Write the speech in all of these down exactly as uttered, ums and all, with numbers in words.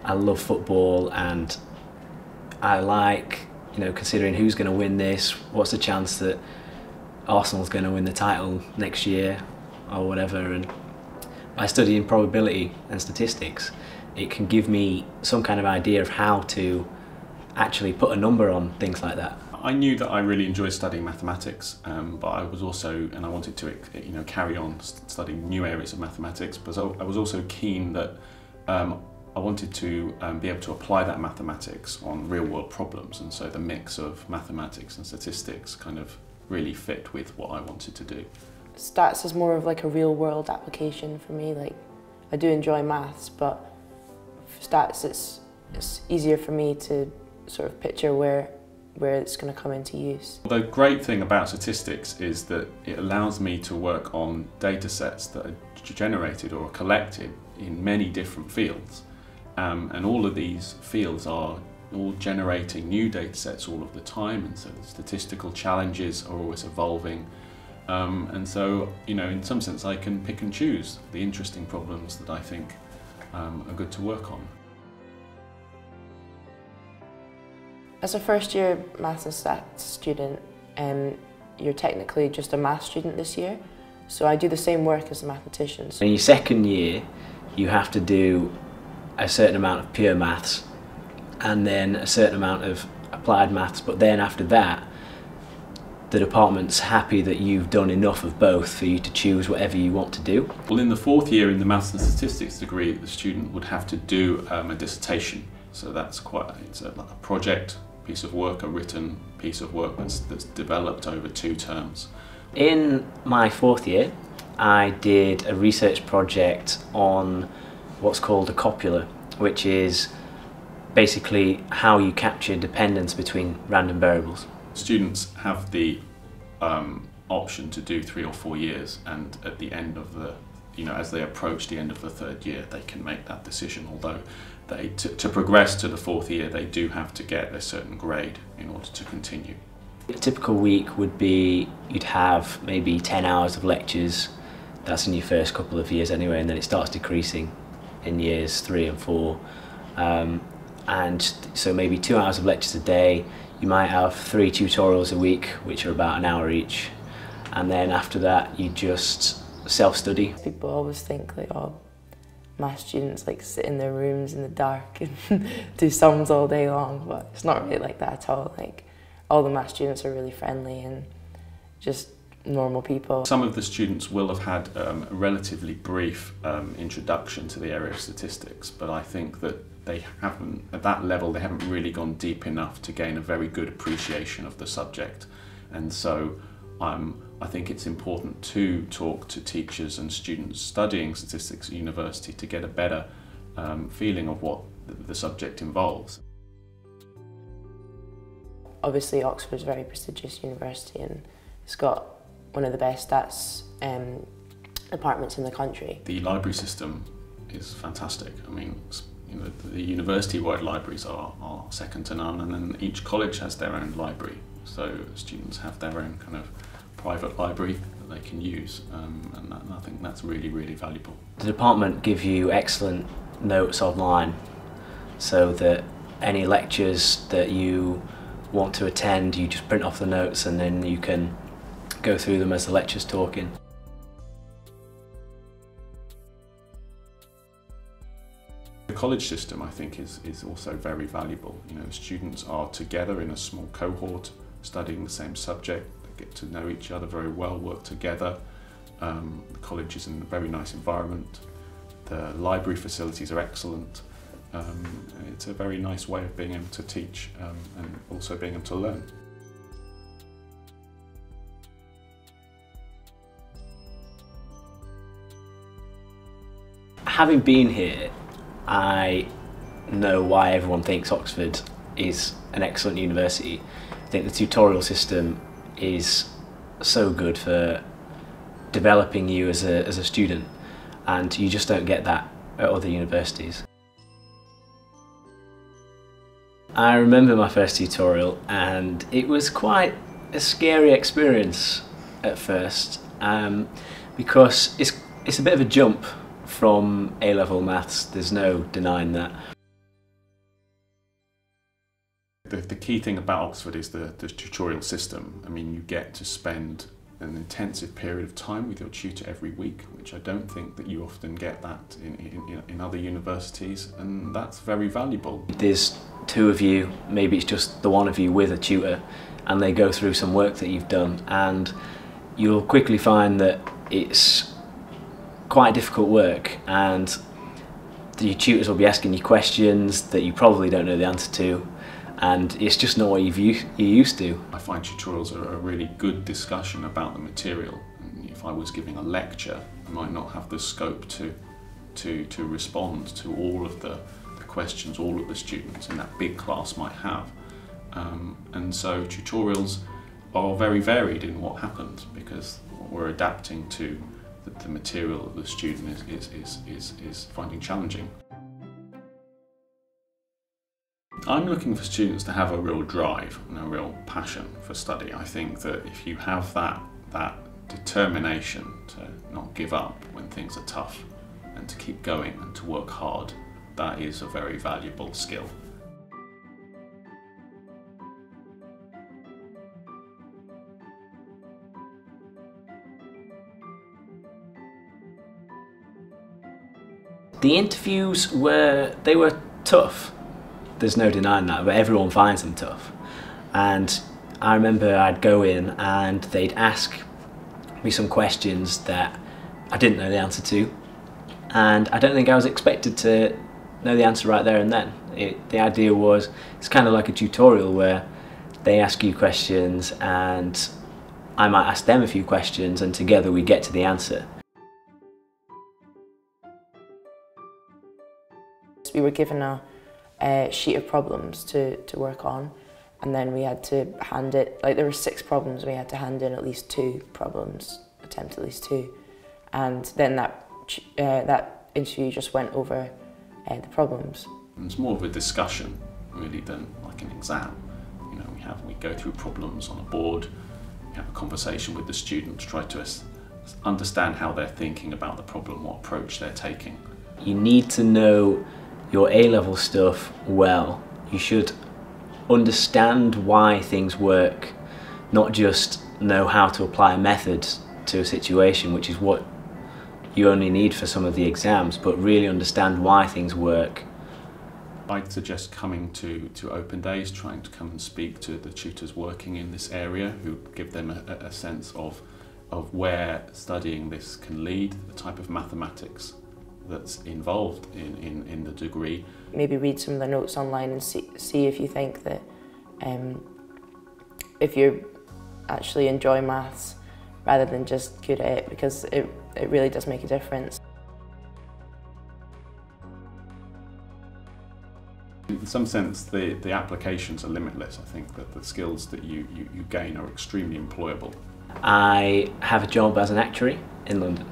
I love football, and I like, you know, considering who's going to win this, what's the chance that Arsenal's going to win the title next year or whatever. And by studying probability and statistics, it can give me some kind of idea of how to actually put a number on things like that. I knew that I really enjoyed studying mathematics, um, but I was also, and I wanted to, you know, carry on studying new areas of mathematics. But I was also keen that um, I wanted to um, be able to apply that mathematics on real-world problems, and so the mix of mathematics and statistics kind of really fit with what I wanted to do. Stats is more of like a real-world application for me. Like, I do enjoy maths, but for stats, it's it's easier for me to sort of picture where where it's going to come into use. The great thing about statistics is that it allows me to work on data sets that are generated or collected in many different fields. Um, and all of these fields are all generating new data sets all of the time, and so the statistical challenges are always evolving. Um, and so, you know, in some sense I can pick and choose the interesting problems that I think um, are good to work on. As a first year maths and stats student, um, you're technically just a maths student this year, so I do the same work as the mathematicians. In your second year, you have to do a certain amount of pure maths and then a certain amount of applied maths, but then after that, the department's happy that you've done enough of both for you to choose whatever you want to do. Well, in the fourth year in the maths and statistics degree, the student would have to do um, a dissertation. So that's quite, it's a, like a project piece of work, a written piece of work that's, that's developed over two terms. In my fourth year, I did a research project on what's called a copula, which is basically how you capture dependence between random variables. Students have the um, option to do three or four years, and at the end of the, you know, as they approach the end of the third year, they can make that decision, although they, to, to progress to the fourth year, they do have to get a certain grade in order to continue. A typical week would be, you'd have maybe ten hours of lectures. That's in your first couple of years anyway, and then it starts decreasing in years three and four. Um, and so maybe two hours of lectures a day. You might have three tutorials a week, which are about an hour each. And then after that, you just self-study. People always think like, oh, maths students like sit in their rooms in the dark and do sums all day long, but it's not really like that at all. Like, all the maths students are really friendly and just normal people. Some of the students will have had um, a relatively brief um, introduction to the area of statistics, but I think that they haven't, at that level, they haven't really gone deep enough to gain a very good appreciation of the subject. And so um, I think it's important to talk to teachers and students studying statistics at university to get a better um, feeling of what the, the subject involves. Obviously, Oxford's a very prestigious university and it's got one of the best stats um, departments in the country. The library system is fantastic. I mean, you know, the university-wide libraries are, are second to none, and then each college has their own library. So students have their own kind of private library that they can use, um, and, that, and I think that's really, really valuable. The department give you excellent notes online, so that any lectures that you want to attend, you just print off the notes and then you can go through them as the lecture's talking. The college system, I think, is, is also very valuable. You know, students are together in a small cohort, studying the same subject, they get to know each other very well, work together. Um, the college is in a very nice environment. The library facilities are excellent. Um, it's a very nice way of being able to teach um, and also being able to learn. Having been here, I know why everyone thinks Oxford is an excellent university. I think the tutorial system is so good for developing you as a, as a student, and you just don't get that at other universities. I remember my first tutorial, and it was quite a scary experience at first, um, because it's, it's a bit of a jump from A-level maths, there's no denying that. The, the key thing about Oxford is the, the tutorial system. I mean, you get to spend an intensive period of time with your tutor every week, which I don't think that you often get that in, in, in other universities, and that's very valuable. There's two of you, maybe it's just the one of you with a tutor, and they go through some work that you've done, and you'll quickly find that it's quite difficult work, and the tutors will be asking you questions that you probably don't know the answer to, and it's just not what you've, you're used to. I find tutorials are a really good discussion about the material. And if I was giving a lecture, I might not have the scope to, to, to respond to all of the, the questions all of the students in that big class might have. Um, and so tutorials are very varied in what happens, because we're adapting to the, the material that the student is, is, is, is, is finding challenging. I'm looking for students to have a real drive and a real passion for study. I think that if you have that, that determination to not give up when things are tough and to keep going and to work hard, that is a very valuable skill. The interviews were, they were tough. There's no denying that, but everyone finds them tough. And I remember I'd go in and they'd ask me some questions that I didn't know the answer to, and I don't think I was expected to know the answer right there and then. It, the idea was, it's kind of like a tutorial where they ask you questions and I might ask them a few questions, and together we get to the answer. We were given a a sheet of problems to, to work on, and then we had to hand it, like there were six problems, we had to hand in at least two problems, attempt at least two, and then that, uh, that interview just went over uh, the problems. It's more of a discussion really than like an exam. You know, we have, we go through problems on a board, we have a conversation with the student to try to understand how they're thinking about the problem, what approach they're taking. You need to know your A-level stuff well. You should understand why things work, not just know how to apply a method to a situation, which is what you only need for some of the exams, but really understand why things work. I'd suggest coming to, to open days, trying to come and speak to the tutors working in this area, who give them a, a sense of, of where studying this can lead, the type of mathematics that's involved in, in, in the degree. Maybe read some of the notes online and see, see if you think that um, if you actually enjoy maths rather than just good at it, because it, it really does make a difference. In some sense, the, the applications are limitless. I think that the skills that you, you, you gain are extremely employable. I have a job as an actuary in London.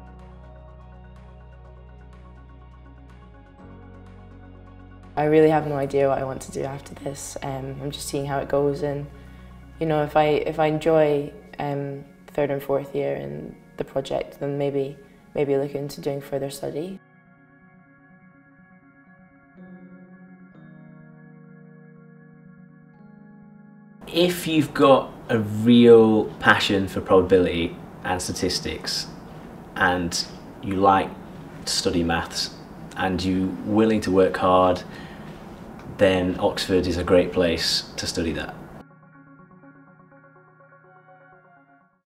I really have no idea what I want to do after this. Um, I'm just seeing how it goes, and you know, if I if I enjoy um, third and fourth year in the project, then maybe maybe look into doing further study. If you've got a real passion for probability and statistics, and you like to study maths, and you're willing to work hard, then Oxford is a great place to study that.